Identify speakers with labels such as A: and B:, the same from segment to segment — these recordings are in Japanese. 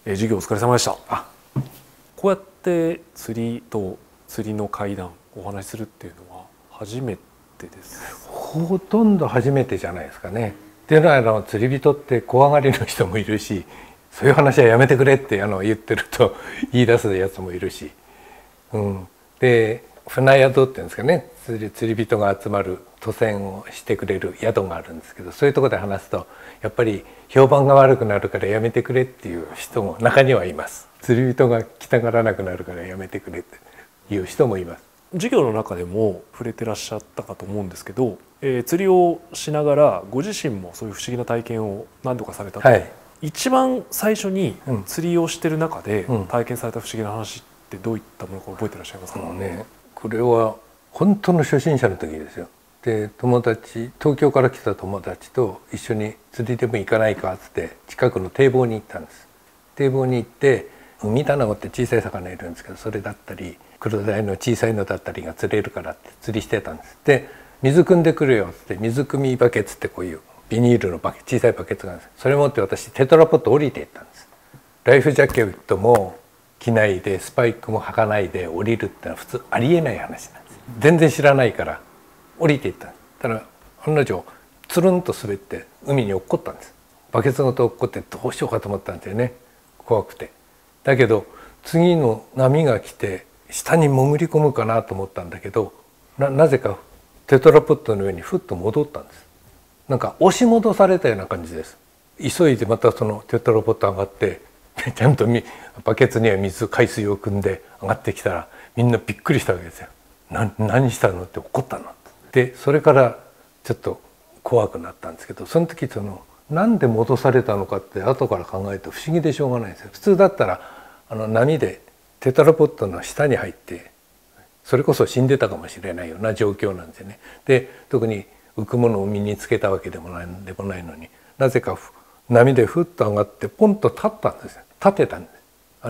A: 授業お疲れ様でした。こうやって釣りと釣りの怪談お話しするっていうのは初めてです。
B: ほとんど初めてじゃないですかね。っていうのは釣り人って怖がりの人もいるし、そういう話はやめてくれって言ってると言い出すやつもいるし、で船宿っていうんですかね、釣り人が集まる渡船をしてくれる宿があるんですけど、そういうところで話すとやっぱり評判が悪くなるからやめてくれっていう人も中にはいます。釣り人が来たがらなくなるからやめてくれっていう人もいます。
A: 授業の中でも触れてらっしゃったかと思うんですけど、釣りをしながらご自身もそういう不思議な体験を何度かされたと、一番最初に釣りをしてる中で体験された不思議な話ってどういったものか覚えてらっしゃいますか？
B: これは本当の初心者の時ですよ。で東京から来た友達と一緒に釣りでも行かないかっつって近くの堤防に行ったんです。堤防に行ってウミタナゴって小さい魚いるんですけど、それだったりクロダイの小さいのだったりが釣れるからって釣りしてたんです。で水汲んでくるよっつって水汲みバケツってこういうビニールの小さいバケツがあるんです。それ持って私テトラポット降りていったんです。ライフジャケットも着ないでスパイクも履かないで降りるってのは普通ありえない話なんです。全然知らないから降りていったんです。ただ案の定つるんと滑って海に落っこったんです。バケツごと落っこってどうしようかと思ったんですよね、怖くて。だけど次の波が来て下に潜り込むかなと思ったんだけど、なぜかテトラポットの上にふっと戻ったんです。なんか押し戻されたような感じです。急いでまたそのテトラポット上がってちゃんとバケツには海水を汲んで上がってきたらみんなびっくりしたわけですよ。何したのって怒ったので、それからちょっと怖くなったんですけど、その時なんで戻されたのかって後から考えると不思議でしょうがないんですよ。普通だったら波でテトラポットの下に入ってそれこそ死んでたかもしれないような状況なんですよね。で特に浮くものを身につけたわけでもないのに、なぜか波でふっと上がってポンと立ったんですよ。立てたんです。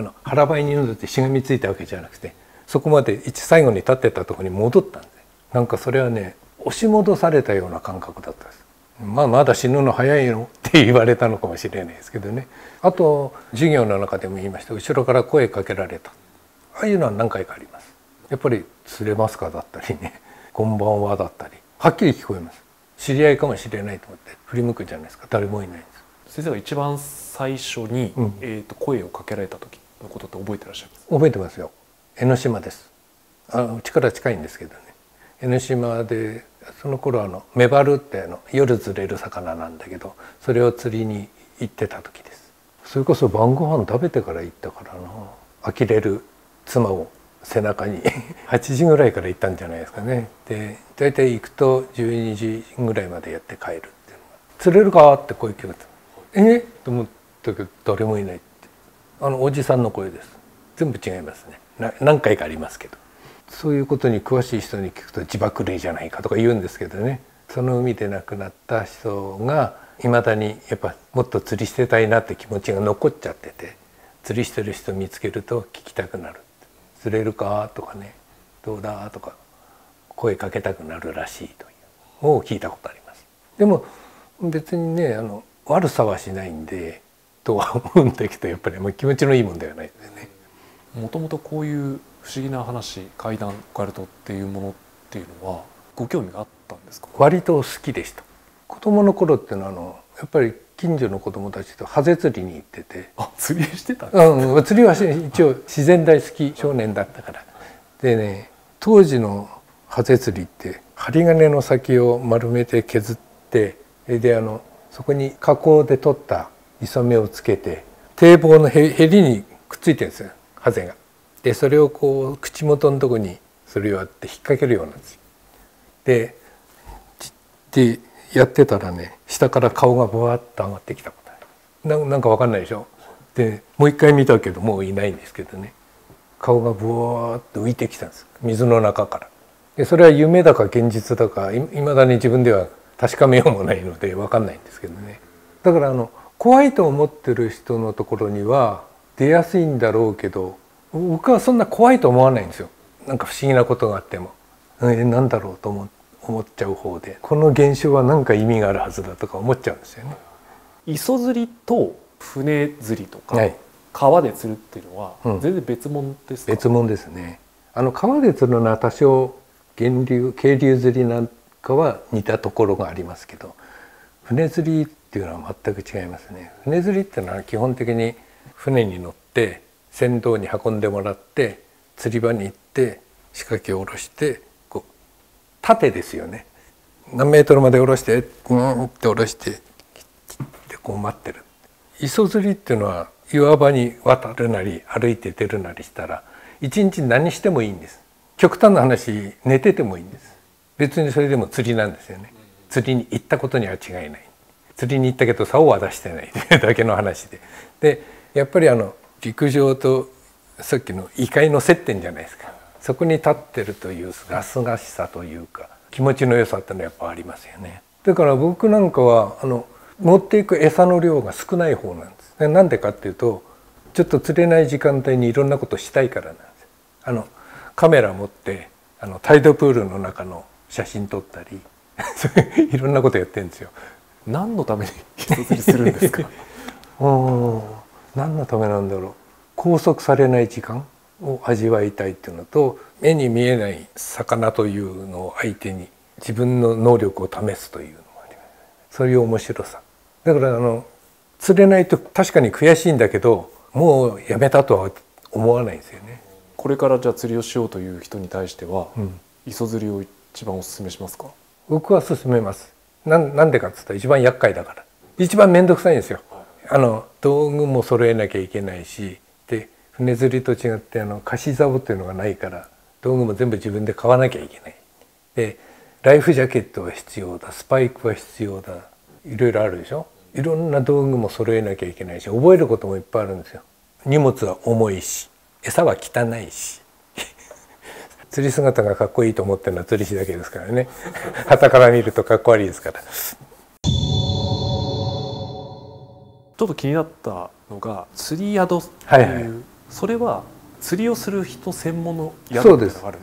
B: 腹ばいに乗ってしがみついたわけじゃなくて、そこまで最後に立ってたところに戻ったんです。なんかそれはね、押し戻されたような感覚だったんです。まだ死ぬの早いのって言われたのかもしれないですけどね。あと授業の中でも言いました、後ろから声かけられた、ああいうのは何回かあります。やっぱり釣れますかだったりね、こんばんはだったりはっきり聞こえます。知り合いかもしれないと思って振り向くじゃないですか。誰もいないんです。
A: 先生が一番最初に、声をかけられた時のことって覚えてらっしゃいます？
B: 覚えてますよ。江ノ島です。うちから近いんですけどね、江ノ島でその頃メバルって夜釣れる魚なんだけど、それを釣りに行ってた時です。それこそ晩ご飯食べてから行ったからな。呆れる妻を背中に8時ぐらいから行ったんじゃないですかね。で大体行くと12時ぐらいまでやって帰るっていうのが、釣れるかって声聞こえた。と思ったけど誰もいないって、おじさんの声です。全部違いますね。何回かありますけど、そういうことに詳しい人に聞くと自爆霊じゃないかとか言うんですけどね。その海で亡くなった人がいまだにやっぱもっと釣りしてたいなって気持ちが残っちゃってて、釣りしてる人見つけると聞きたくなる。釣れるかとかね、どうだとか声かけたくなるらしいというのを聞いたことあります。でも別にね悪さはしないんでとは思うんだけど、やっぱり気持ちのいいもんではないですね。
A: もともとこういう不思議な話、怪談、オカルトっていうものっていうのはご興味があったんですか？
B: 割と好きでした。子供の頃っていうのはやっぱり近所の子供たちとハゼ釣りに行ってて。
A: 釣りしてたんですか？
B: 釣りは一応自然大好き少年だったから。でね、当時のハゼ釣りって針金の先を丸めて削って、でそこに加工で取った磯目をつけて堤防のへりにくっついてるんですよ、ハゼが。でそれをこう口元のとこにそれをやって引っ掛けるようなんですよ。でやってたらね、下から顔がブワッと上がってきたことある。なんか分かんないでしょ。でもう一回見たけどもういないんですけどね、顔がブワーッと浮いてきたんです、水の中から。でそれは夢だか現実だかいまだに自分では確かめようもないので分かんないんですけどね。だから怖いと思ってる人のところには出やすいんだろうけど、僕はそんな怖いと思わないんですよ。なんか不思議なことがあってもなんだろうと思っちゃう方で、この現象は何か意味があるはずだとか思っちゃうんですよね。
A: 磯釣りと船釣りとか、 川で釣るっていうのは全然別物ですか？
B: 別物ですね。川で釣るのは多少渓流釣りなんかは似たところがありますけど、船釣りっていうのは全く違いますね。船釣りっていうのは基本的に船に乗って船頭に運んでもらって釣り場に行って仕掛けを下ろしてこう縦ですよね。何メートルまで下ろしてって下ろしてでこう待ってる。磯釣りっていうのは岩場に渡るなり歩いて出るなりしたら一日何してもいいんです。極端な話寝ててもいいんです。別にそれでも釣りなんですよね。釣りに行ったことには違いない。釣りに行ったけど竿は出してないというだけの話で。でやっぱり陸上とさっきの異界の接点じゃないですか。そこに立ってるというすがすがしさというか気持ちの良さってのはやっぱありますよね。だから僕なんかは持っていく餌の量が少ない方なんです。でなんでかっていうとちょっと釣れない時間帯にいろんなことしたいからなんです。カメラ持ってタイドプールの中の写真撮ったりいろんなことやってるんですよ。
A: 何のために磯釣りするんですか？
B: 何のためなんだろう。拘束されない時間を味わいたいっていうのと、目に見えない魚というのを相手に自分の能力を試すというのもあります。そういう面白さ。だから釣れないと確かに悔しいんだけど、もうやめたとは思わないんですよね。
A: これからじゃあ釣りをしようという人に対しては、磯釣りを一番おすすめしますか？
B: 僕は勧めます。なんでかって言ったら一番厄介だから。一番面倒くさいんですよ。道具も揃えなきゃいけないし、で船釣りと違って貸し竿っていうのがないから道具も全部自分で買わなきゃいけない。でライフジャケットは必要だ、スパイクは必要だ、いろいろあるでしょ。いろんな道具も揃えなきゃいけないし、覚えることもいっぱいあるんですよ。荷物は重いし、餌は汚いし釣り姿がかっこいいと思ってるのは釣り師だけですからね傍から見るとかっこ悪いですから。
A: ちょっと気になったのが釣り宿っていう、それは釣りをする人専門の宿っていうのがあるんですか？そうです。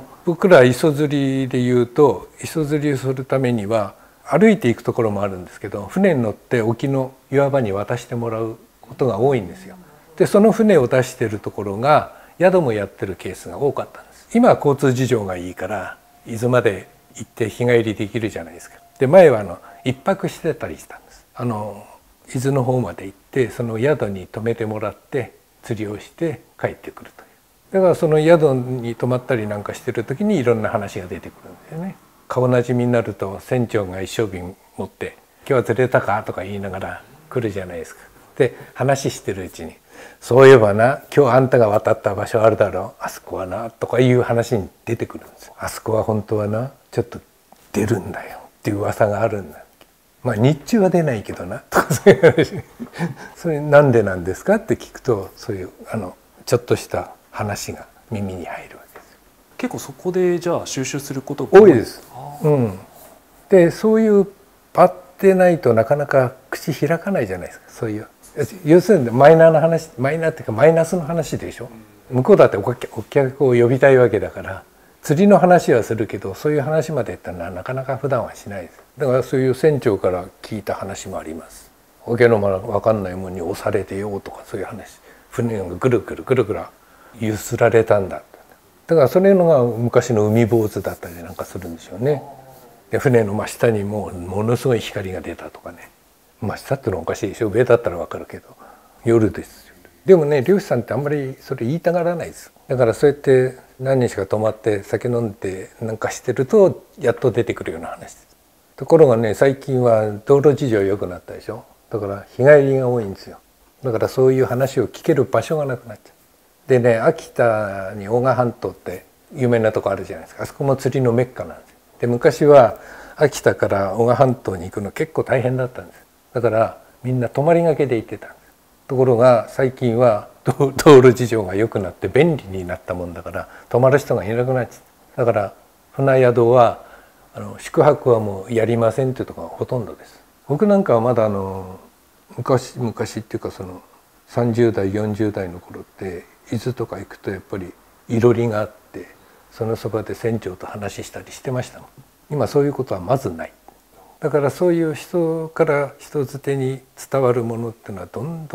B: 僕ら磯釣りでいうと、磯釣りをするためには歩いていくところもあるんですけど、船に乗って沖の岩場に渡してもらうことが多いんですよ。でその船を出しているところが宿もやってるケースが多かったんです。今は交通事情がいいから伊豆まで行って日帰りできるじゃないですか。で前は一泊してたりしたんです。伊豆の方まで行ってその宿に泊めてもらって釣りをして帰ってくるという。だからその宿に泊まったりなんかしてる時にいろんな話が出てくるんですよね。顔なじみになると船長が一升瓶持って「今日は釣れたか?」とか言いながら来るじゃないですか。で話してるうちに「そういえばな、今日あんたが渡った場所あるだろう、あそこはな」とかいう話に出てくるんです。あそこは本当はなちょっと出るんだよっていう噂があるんだ。まあ日中は出ないけどなとかそういう話それなんでなんですかって聞くと、そういうちょっとした話が耳に入るわけです。
A: 結構そこでじゃあ収集すること
B: が多いです。でそういう場ってないとなかなか口開かないじゃないですか。そういう要するにマイナーな話、マイナーっていうかマイナスの話でしょ。向こうだってお客を呼びたいわけだから釣りの話はするけど、そういう話までってのはなかなか普段はしないです。だからそういう船長から聞いた話もあります。わけのわかんないものに押されてよとかそういう話。船がぐるぐるぐるぐる揺すられたんだ。だからそれのが昔の海坊主だったりなんかするんでしょうね。で船の真下にものすごい光が出たとかね。真下ってのはおかしいでしょ。上だったらわかるけど夜ですよ。でもね漁師さんってあんまりそれ言いたがらないです。だからそうやって何日か泊まって酒飲んでなんかしてるとやっと出てくるような話です。ところがね最近は道路事情良くなったでしょ。だから日帰りが多いんですよ。だからそういう話を聞ける場所がなくなっちゃう。でね秋田に男鹿半島って有名なとこあるじゃないですか。あそこも釣りのメッカなんですよ。で昔は秋田から男鹿半島に行くの結構大変だったんです。だからみんな泊まりがけで行ってたんです。ところが最近は道路事情が良くなって便利になったもんだから泊まる人がいなくなっちゃった。だから船宿は宿泊はもうやりませんっていうところがほとんどです。僕なんかはまだ昔っていうかその30代40代の頃って伊豆とか行くとやっぱりいろりがあってそのそばで船長と話したりしてましたもん。今そういうことはまずない。だからそういう人から人づてに伝わるものっていうのはどんどん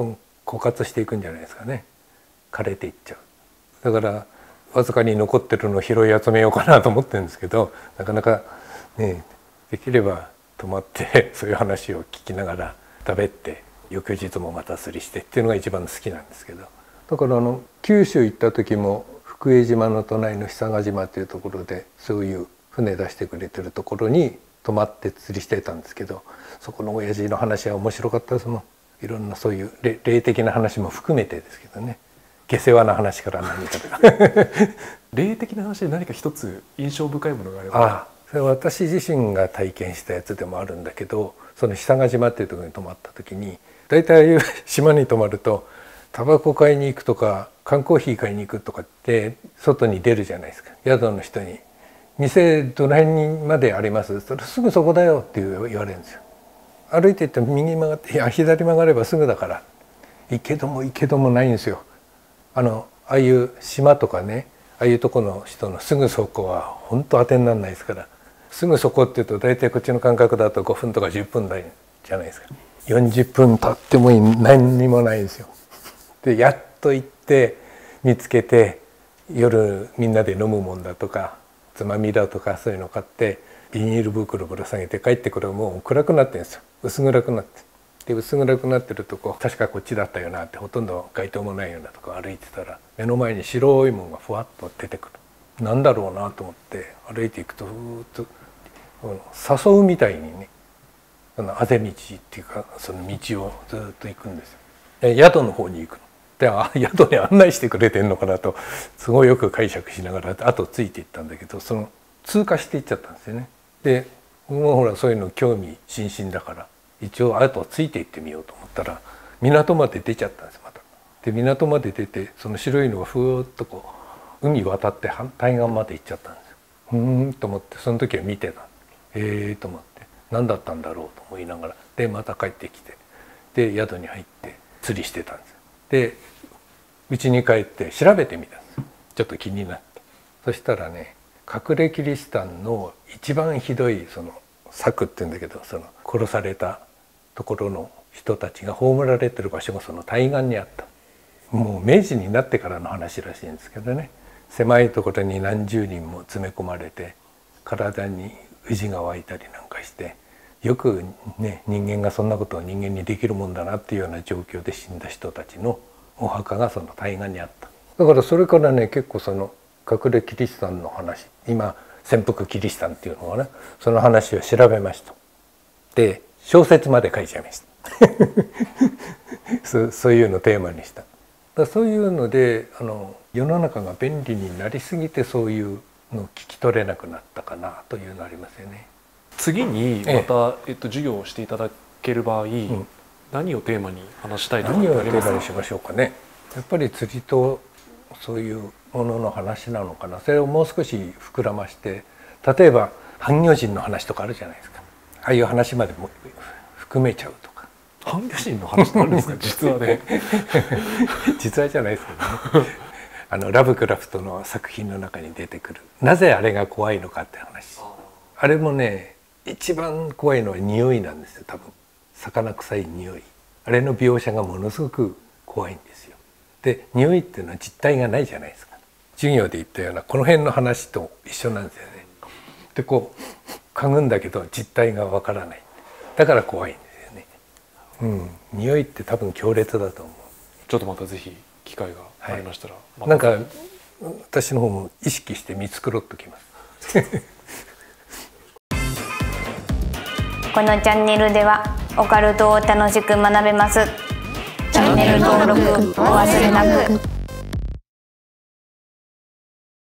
B: 枯渇していくんじゃないですかね。枯れていっちゃう。だからわずかに残ってるのを拾い集めようかなと思ってるんですけど、なかなかね、できれば泊まってそういう話を聞きながら食べて、翌日もまた釣りしてっていうのが一番好きなんですけど、だから九州行った時も福江島の隣の久賀島というところでそういう船出してくれてるところに泊まって釣りしてたんですけど、そこの親父の話は面白かったですもん。いろんなそういう霊的な話も含めてですけどね、下世話な話から何かとか
A: 霊的な話で何か一つ印象深いものがあれば。
B: ああ、それは私自身が体験したやつでもあるんだけど、その久賀島っていうところに泊まった時に、大体島に泊まるとタバコ買いに行くとか缶コーヒー買いに行くとかって外に出るじゃないですか。宿の人に「店どの辺にまであります？」それすぐそこだよって言われるんですよ。歩いていって右曲がって「いや左曲がればすぐだから」。行けどもないんですよ。ああいう島とかね、ああいうとこの人のすぐそこは本当当てにならないですから、すぐそこっていうと大体こっちの感覚だと5分とか10分台じゃないですか。40分経っても何にもないんですよ。でやっと行って見つけて、夜みんなで飲むもんだとかつまみだとかそういうの買ってビニール袋ぶら下げて帰ってくる。もう暗くなってるんですよ。薄暗くなって。で薄暗くなってるとこ、確かこっちだったよなって、ほとんど街灯もないようなとこ歩いてたら、目の前に白いものがふわっと出てくる。なんだろうなと思って歩いていくと、ふーっと誘うみたいにね、あぜ道っていうかその道をずっと行くんですよ。宿の方に行くので、宿に案内してくれてんのかなとすごいよく解釈しながら後ついていったんだけど、その通過していっちゃったんですよね。でもうほらそういうの興味津々だから一応後をついていってみようと思ったら、港まで出ちゃったんですまた。で港まで出て、その白いのがふーっとこう海渡って反対側まで行っちゃったんですよ。ふーんと思って、その時は見てた。と思って何だったんだろうと思いながら、でまた帰ってきて、で宿に入って釣りしてたんですよ。で家に帰って調べてみたんです。ちょっと気になって。そしたらね、隠れキリシタンの一番ひどいその策っていうんだけど、その殺されたところの人たちが葬られてる場所がその対岸にあった。もう明治になってからの話らしいんですけどね、狭いところに何十人も詰め込まれて、体にウジが湧いたりなんかして、よくね人間がそんなことを人間にできるもんだなっていうような状況で死んだ人たちのお墓がその対岸にあった。だからそれからね、結構その隠れキリシタンの話、今潜伏キリシタンっていうのはね、その話を調べました。で小説まで書いちゃいましたそういうのをテーマにした。だそういうので世の中が便利になりすぎて、そういうのを聞き取れなくなったかなというのありますよね。
A: 次にまた、授業をしていただける場合、何をテーマに話したいとかありますか？
B: 何をテーマにしましょうかね。やっぱり釣りとそういうものの話なのかな。それをもう少し膨らまして、例えば半魚人の話とかあるじゃないですか。ああいう話までも含めちゃうとか。
A: 半魚人の話ってあるんですか？実はね
B: 実はじゃないですけどねラブクラフトの作品の中に出てくる、なぜあれが怖いのかって話。あれもね、一番怖いのは匂いなんですよ。多分魚臭い匂い、あれの描写がものすごく怖いんですよ。で匂いっていうのは実体がないじゃないですか。授業で言ったようなこの辺の話と一緒なんですよね。でこう嗅ぐんだけど実体がわからない。だから怖いんですよね。匂いって多分強烈だと思う。
A: ちょっとまたぜひ機会がありましたら、
B: なんか私の方も意識して見繕っときます
C: このチャンネルではオカルトを楽しく学べます。チャンネル登録お忘れなく。